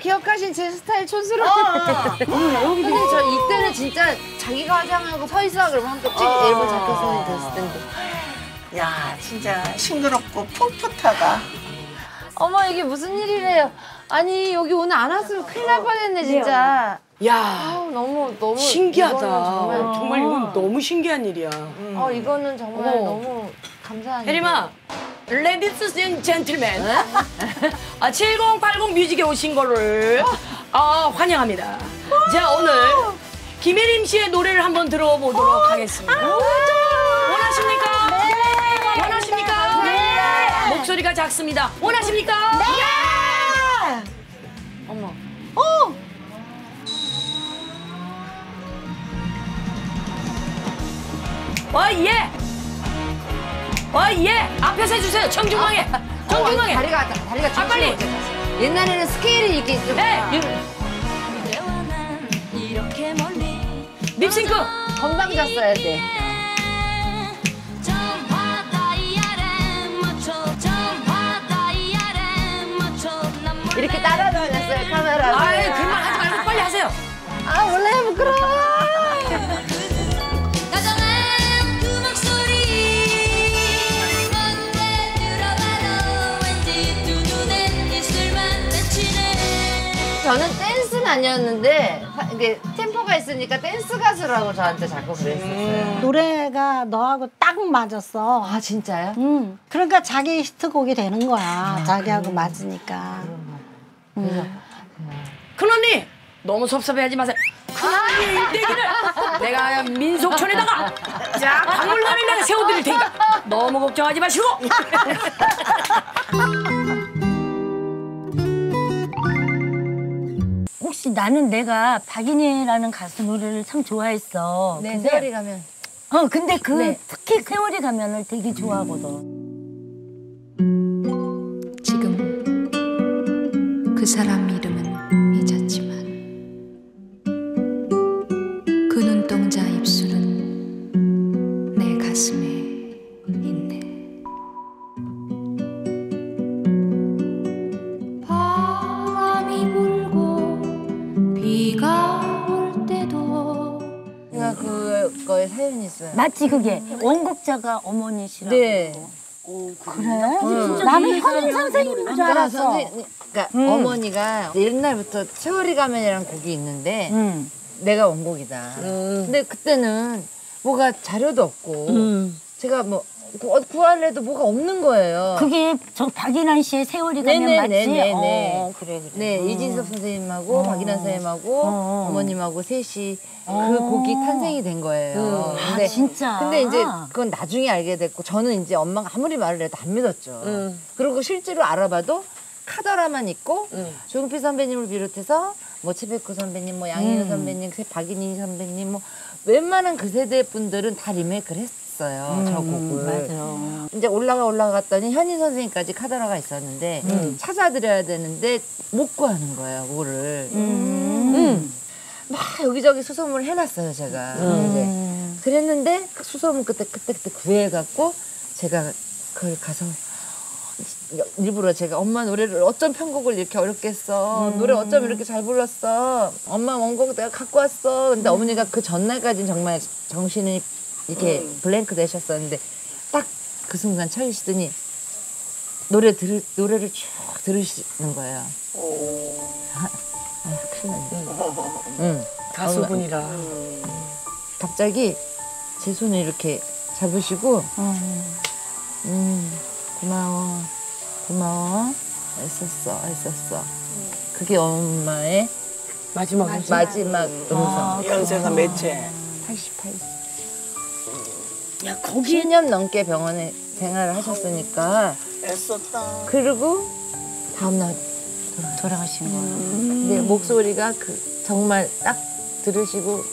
기억하신 제 스타일 촌스러워. 여기 근데 저 이때는 진짜 자기가 화장하고 서 있어 그러면 한번 찍 앨범 작가선이 됐을 텐데. 야, 진짜 싱그럽고 풋풋하다. 어머 이게 무슨 일이래요? 아니 여기 오늘 안 왔으면 큰일 날 뻔했네 진짜. 야, 아우, 너무 신기하다. 이거는 정말 이건 너무 신기한 일이야. 이거는 정말 너무 감사한. 혜림아, 레디스 앤 젠틀맨. 7080 뮤직에 오신 거를 환영합니다. 자, 오늘 김혜림 씨의 노래를 한번 들어보도록 하겠습니다. 원하십니까? 네. 원하십니까? 네. 목소리가 작습니다. 원하십니까? 네. 어머. 예. 예. 앞에서 해주세요. 정중앙에. 정중앙에. 다리가 빨리. 옛날에는 스케일이 이렇게 좀. 립싱크. 건방 졌어야 돼. 이렇게 따라다녔어요 카메라를. 아이, 그만 하지 말고 빨리 하세요. 아 원래 부끄러워. 저는 댄스는 아니었는데 이게 템포가 있으니까 댄스 가수라고 저한테 자꾸 그랬었어요. 노래가 너하고 딱 맞았어. 아 진짜요? 그러니까 자기 히트곡이 되는 거야. 자기하고 맞으니까. 큰언니 너무 섭섭해하지 마세요. 큰언니 일대기를 내가 민속촌에다가 자 박물관을 내가 세워드릴 테니까 너무 걱정하지 마시고. 혹시 나는 내가 박인희라는 가수 노래를 참 좋아했어. 네, 근데, 세월이 가면. 근데 네. 특히 세월이 가면을 되게 좋아하거든. 지금 그 사람 이름은 잊었지만 그 눈동자 입술은 내 가슴에 있네. 바람이 불고 비가 올 때도 제가 그거에 사연이 있어요. 맞지 그게 원곡자가 어머니시라고. 네. 그래? 나는 현인 선생님인 줄 알았어. 그러니까 어머니가 옛날부터 세월이 가면이라는 곡이 있는데 내가 원곡이다. 근데 그때는 뭐가 자료도 없고 제가 뭐 구할래도 뭐가 없는 거예요. 그게 저 박인환 씨의 세월이 가면 맞지? 네네네네. 그래. 네, 이진섭 선생님하고 박인환 선생님하고 어머님하고 셋이 그 곡이 탄생이 된 거예요. 아, 진짜? 근데 이제 그건 나중에 알게 됐고 저는 이제 엄마가 아무리 말을 해도 안 믿었죠. 그리고 실제로 알아봐도 카더라만 있고 조용필 선배님을 비롯해서 뭐 최백호 선배님, 뭐 양희은 선배님, 박인희 선배님 뭐 웬만한 그 세대 분들은 다 리메이크를 했어요. 저 곡을. 맞아. 이제 올라갔더니 현인 선생님까지 카더라가 있었는데 찾아드려야 되는데 못 구하는 거예요, 그거를. 막 여기저기 수소문을 해놨어요, 제가. 이제. 그랬는데 그 수소문 그때 구해갖고 제가 그걸 가서 일부러 제가 엄마 노래를 어쩜 편곡을 이렇게 어렵게 했어. 노래 어쩜 이렇게 잘 불렀어. 엄마 원곡 내가 갖고 왔어. 근데 어머니가 그 전날까지는 정말 정신이 이렇게 블랭크 되셨었는데 딱 그 순간 차리시더니 노래를 쭉 들으시는 거예요. 큰일 났네. 가수분이라. 갑자기 제 손을 이렇게 잡으시고 고마워 애썼어. 그게 엄마의 마지막 음성. 연세가 몇째? 88세. 야 거기 10년 넘게 병원에 생활을 하셨으니까 애썼다. 그리고 다음날 돌아가신 거야. 근데 목소리가 정말 딱 들으시고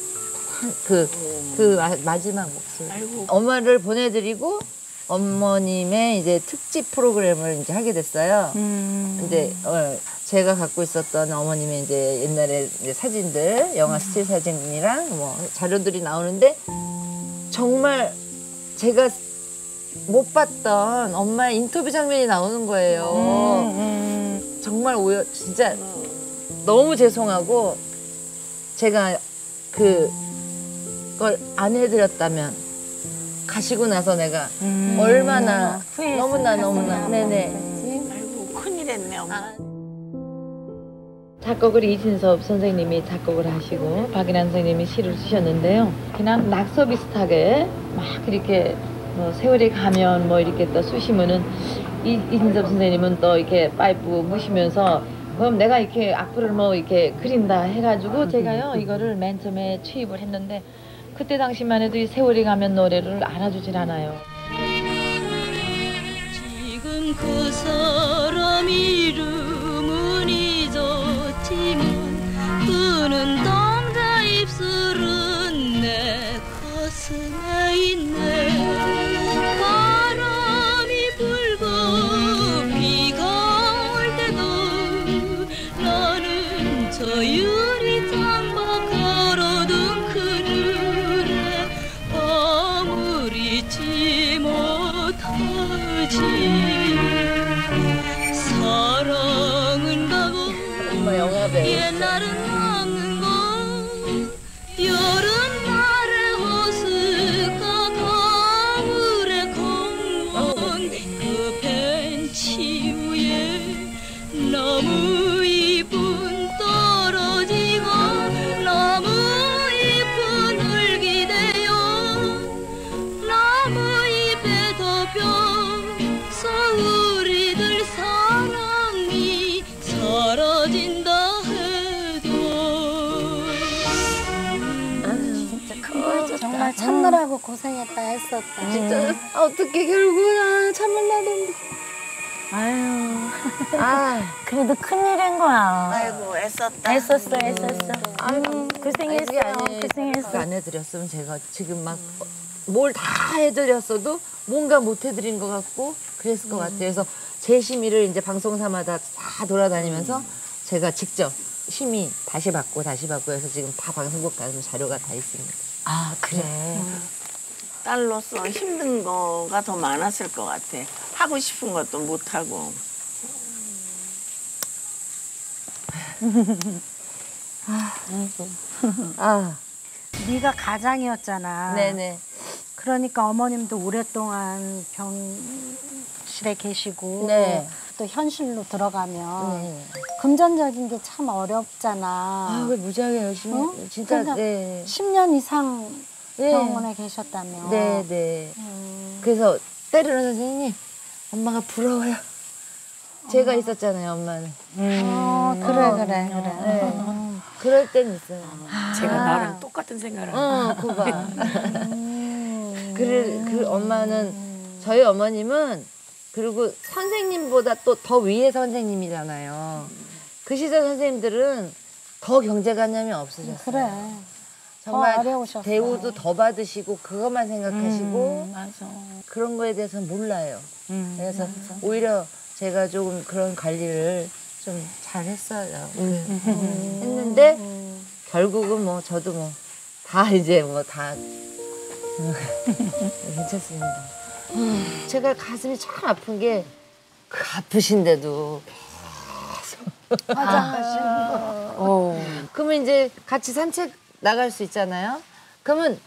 마지막 목소리. 아이고. 엄마를 보내드리고 어머님의 이제 특집 프로그램을 이제 하게 됐어요. 이제 제가 갖고 있었던 어머님의 이제 옛날에 이제 사진들, 영화 스틸 사진이랑 뭐 자료들이 나오는데 정말 제가 못 봤던 엄마의 인터뷰 장면이 나오는 거예요. 정말 진짜 너무 죄송하고 제가 그걸 안 해드렸다면 가시고 나서 내가 얼마나 너무나 네네. 아이고 큰일했네 엄마. 작곡을 이진섭 선생님이 작곡을 하시고 박인환 선생님이 시를 쓰셨는데요. 그냥 낙서 비슷하게 막 이렇게 뭐 세월이 가면 뭐 이렇게 또 쑤시면은 이진섭 선생님은 또 이렇게 파이프 무시면서 그럼 내가 이렇게 악플을 뭐 이렇게 그린다 해가지고 제가요 이거를 맨 처음에 취입을 했는데 그때 당시만 해도 이 세월이 가면 노래를 알아주질 않아요. 지금 그 사람 이름은 잊었지만 그는 동자 입술은 내 가슴에 있네. 바람이 불고 비가 올 때도 나는 저 유리창 밖 걸어둔 그늘에 밤을 잊지 못하지. 사랑은 가고 옛날은 먹는 것 여름날의 호수가 가을의 공원 그 벤치 위에 나무 잎은 떨어지고 나무 잎은 울기대요. 나무 잎에 덮여 우리들 사랑이 사라진다 해도 진짜 큰 거죠. 정말 참느라고 고생했다 했었다. 진짜 어떻게 결국은 참을라던데. 아유. 아 그래도 큰일인 거야. 아이고 애썼다. 애썼어. 그게 아니에요. 고생했어. 안 해드렸으면 제가 지금 막 뭘 다 해드렸어도 뭔가 못 해드린 것 같고 그랬을 것 같아요. 그래서 제 심의를 이제 방송사마다 다 돌아다니면서 제가 직접 심의 다시 받고 해서 지금 다 방송국 가서 자료가 다 있습니다. 아 그래. 딸로서 힘든 거가 더 많았을 것 같아. 하고 싶은 것도 못 하고. 네가 가장이었잖아. 네네. 그러니까 어머님도 오랫동안 병실에 계시고 네. 또 현실로 들어가면 네. 금전적인 게 참 어렵잖아. 왜 무지하게 열심히 진짜 그러니까 네. 10년 이상 네. 병원에 계셨다며. 네. 그래서 때로는 선생님 엄마가 부러워요. 제가 있었잖아요, 엄마는. 그래. 그럴 땐 있어요. 제가 나랑 똑같은 생각을 하는 그봐. 그 엄마는 저희 어머님은 그리고 선생님보다 또 더 위에 선생님이잖아요. 그 시절 선생님들은 더 경제관념이 없으셨어요. 그래. 정말 더 어려우셨어. 대우도 더 받으시고 그것만 생각하시고 맞아. 그런 거에 대해서는 몰라요. 그래서 오히려 제가 조금 그런 관리를 좀 잘했어요. 했는데 결국은 뭐 저도 뭐 다 이제 뭐 다 괜찮습니다. 제가 가슴이 참 아픈 게 그 아프신데도 계속 화장하시고 그러면 이제 같이 산책 나갈 수 있잖아요. 그러면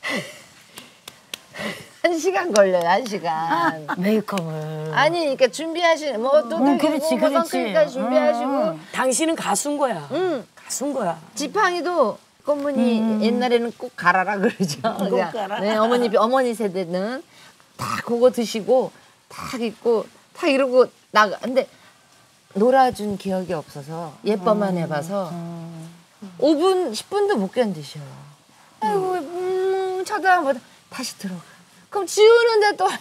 1시간 걸려요. 1시간. 메이크업을. 아니 그러니까 준비하시는 뭐또 그렇지. 선크림까지 준비하시고 당신은 가수인 거야. 가수인 거야. 지팡이도 꽃무늬 옛날에는 꼭 갈아라 그러죠. 꼭 갈아. 네, 어머니 세대는 다 그거 드시고 딱 입고 딱 이러고 나가. 근데 놀아준 기억이 없어서 예뻐만 해봐서 5분, 10분도 못 견디셔요. 아이고 쳐다보다 다시 들어가. 그럼 지우는데 또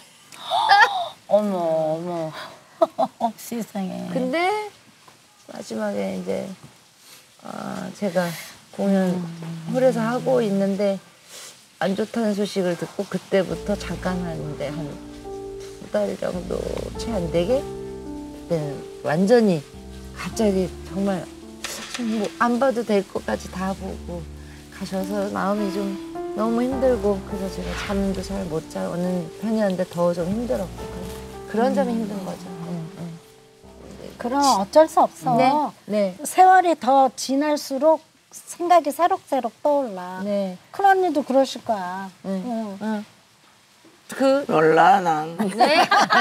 어머. 세상에. 근데 마지막에 이제 제가 공연 홀에서 하고 있는데 안 좋다는 소식을 듣고 그때부터 잠깐 하는데 한 2달 정도 채 안 되게 그때는 완전히 갑자기 정말 뭐 안 봐도 될 것까지 다 보고 가셔서 마음이 좀 너무 힘들고 그래서 제가 잠도 잘 못 자는 편이었는데 더 좀 힘들었고 그런 점이 힘든 거죠. 그럼 어쩔 수 없어. 네. 네. 세월이 더 지날수록 생각이 새록새록 떠올라. 네. 큰언니도 그러실 거야. 응. 몰라 난. 네.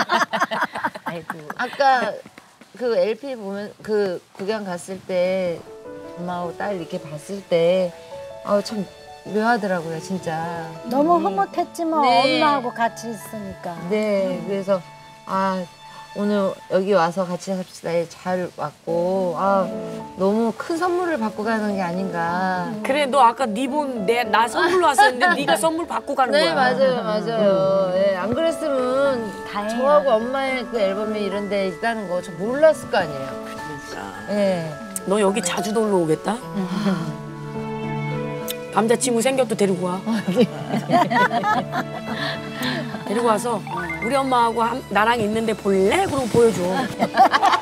아까 그 LP 보면 그 구경 갔을 때 엄마하고 딸 이렇게 봤을 때 참 묘하더라고요 진짜. 너무 흐뭇했지 뭐. 네. 엄마하고 같이 있으니까. 네. 그래서 오늘 여기 와서 같이 삽시다에 잘 왔고 너무 큰 선물을 받고 가는 게 아닌가. 그래 너 아까 나 선물로 왔었는데 네가 선물 받고 가는 네, 거야. 맞아요. 네, 안 그랬으면 다행이야. 저하고 엄마의 그 앨범이 이런 데 있다는 거 저 몰랐을 거 아니에요. 진짜. 네. 너 여기 자주 놀러 오겠다? 남자친구 생겨도 데리고 와. 데리고 와서 우리 엄마하고 나랑 있는데 볼래? 그러고 보여줘.